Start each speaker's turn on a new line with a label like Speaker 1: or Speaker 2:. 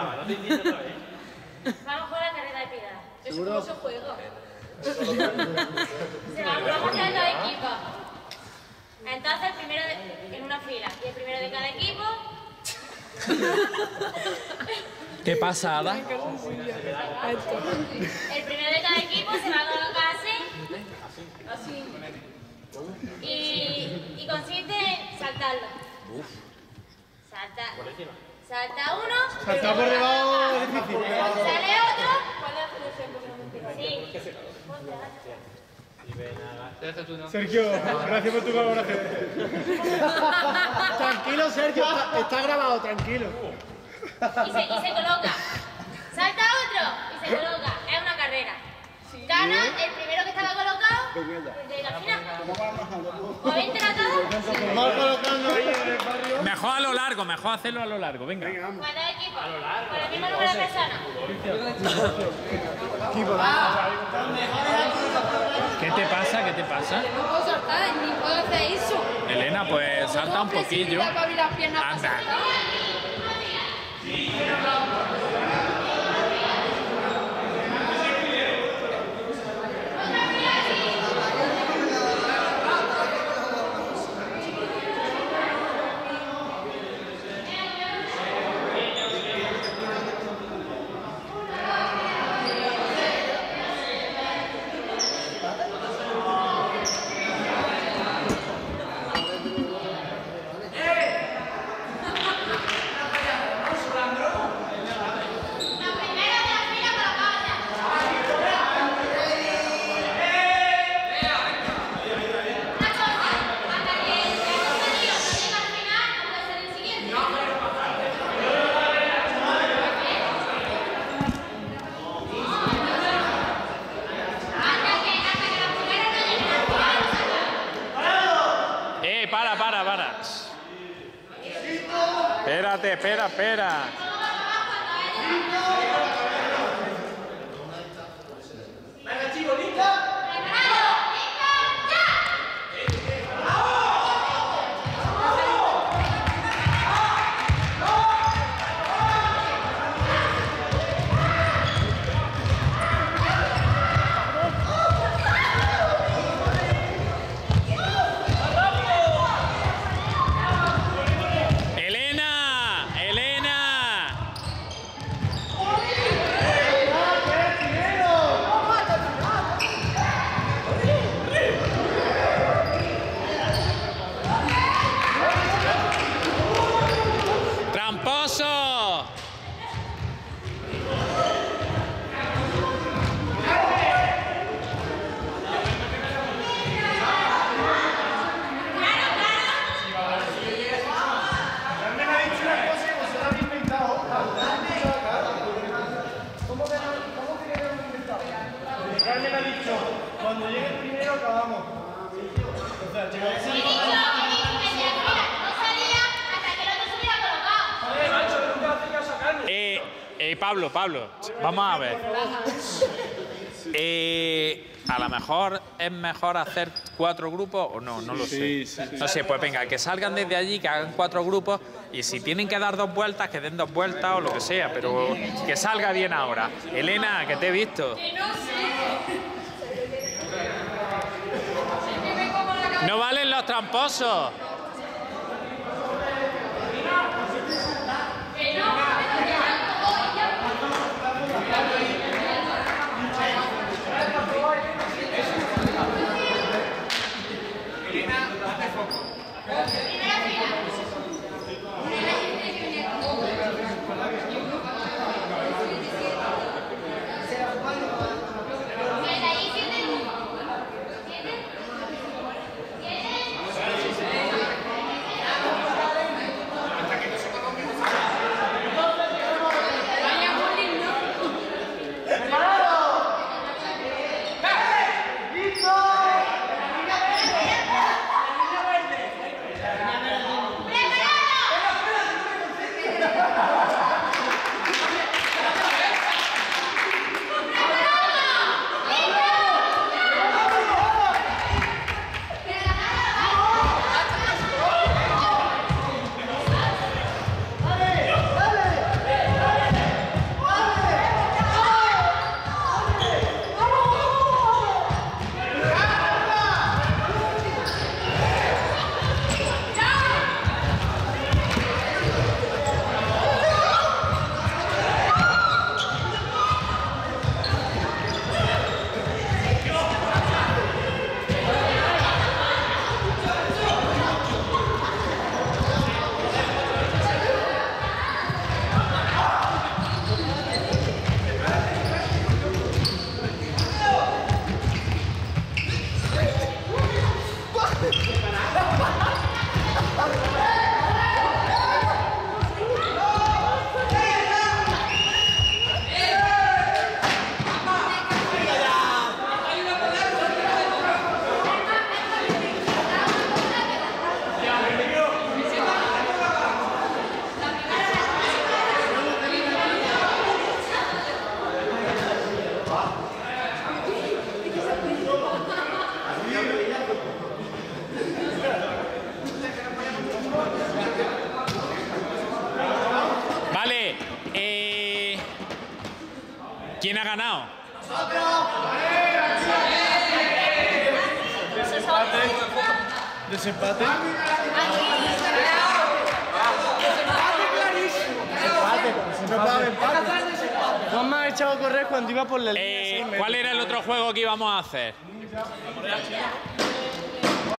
Speaker 1: graba, no te invito otra vez.
Speaker 2: Vamos con la carrera de piedad.
Speaker 3: ¿Eso cómo se juega?
Speaker 2: Vamos a hacer dos equipos. Entonces, el primero en una fila. Y el primero de cada equipo.
Speaker 4: ¿Qué pasa, Ada?
Speaker 2: El primero de cada equipo se va a colocar así. Y consiste en saltarlo. Salta uno.
Speaker 3: Salta por debajo, difícil.
Speaker 2: Sale otro. Sí.
Speaker 3: Sergio, gracias por tu colaboración. Tranquilo, Sergio, está grabado, tranquilo.
Speaker 2: Y se coloca. Salta otro y se coloca. Es una carrera. Gana el primero que estaba colocado de la final. ¿O 20 la todos?
Speaker 3: Vamos colocando ahí en el barrio.
Speaker 4: Mejor a lo largo, mejor hacerlo a lo largo, venga.
Speaker 2: ¿Cuántos equipos? Con el mismo número de personas.
Speaker 4: ¿Qué te pasa? ¿Qué te pasa?
Speaker 5: No puedo saltar, ni puedo hacer eso.
Speaker 4: Elena, pues salta un poquillo. Anda. Para. Espera.
Speaker 1: Venga, chicos, ¿lista?
Speaker 3: Carmen ha dicho, cuando llegue el primero acabamos. O sea, llega el
Speaker 2: No salía hasta que el otro estuviera colocado.
Speaker 4: Pablo, vamos a ver. A lo mejor es mejor hacer 4 grupos o no lo sé. No sé, pues venga, que salgan desde allí, que hagan 4 grupos y si tienen que dar 2 vueltas, que den 2 vueltas o lo que sea, pero que salga bien ahora. Elena, que te he visto.
Speaker 5: Que no sé.
Speaker 4: No valen los tramposos. ha ganado?
Speaker 3: Desempate. Juanma ha echado a correr cuando iba por la línea.
Speaker 4: ¿Cuál era el otro juego que íbamos a hacer?